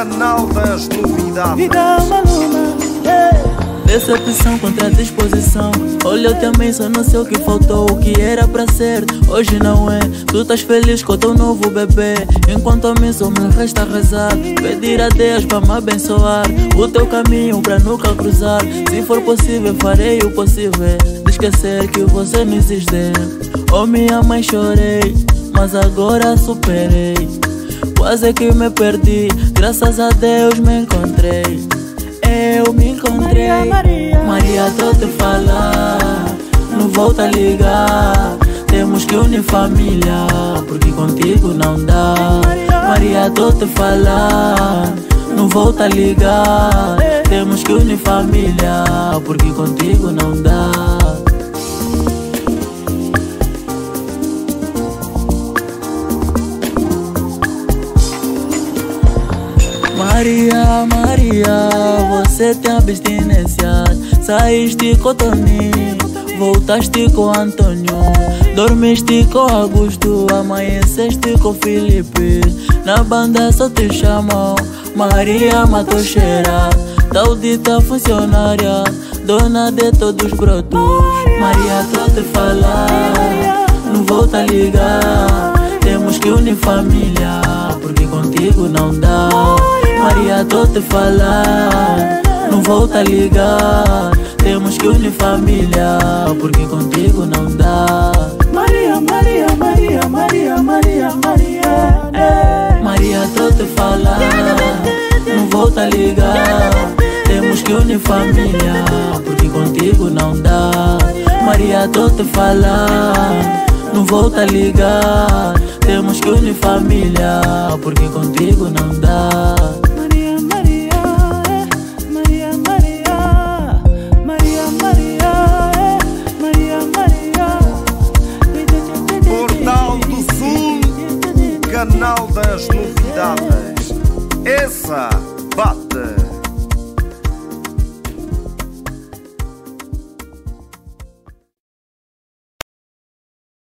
canal das novidades. Vida Maluma, Decepção contra a disposição. Olha, eu também só não sei o que faltou. O que era pra ser, hoje não é. Tu estás feliz com o teu novo bebê, enquanto a mim só me resta rezar, pedir a Deus pra me abençoar o teu caminho pra nunca cruzar. Se for possível, farei o possível de esquecer que você não existe. Oh, minha mãe, chorei, mas agora superei. Quase que me perdi, graças a Deus me encontrei. Eu me encontrei. Maria, tô te falar, não volta a ligar. Temos que unir família, porque contigo não dá. Maria, tô te falar, não volta a ligar. Temos que unir família, porque contigo não dá. Maria, Maria, você tem abstinência. Saíste com Toninho, voltaste com Antônio, dormiste com Augusto, amanheceste com Felipe. Na banda só te chamam Maria Matocheira, taudita funcionária, dona de todos os brotos. Maria, tô te falar, não volta a ligar. Temos que unir família, porque contigo não dá. Maria, tô te falar, não volta a ligar. Temos que unir família, porque contigo não dá. Maria, Maria, Maria, Maria, Maria, Maria. Maria, tô te falar, não volta a ligar. Temos que unir família, porque contigo não dá. Maria, tô te falar, não volta a ligar. Temos que unir família, porque contigo não dá. Maria, Maria, Maria, Maria, Maria, Maria, Maria, Maria. Portal do Sul, canal das novidades. Essa bate.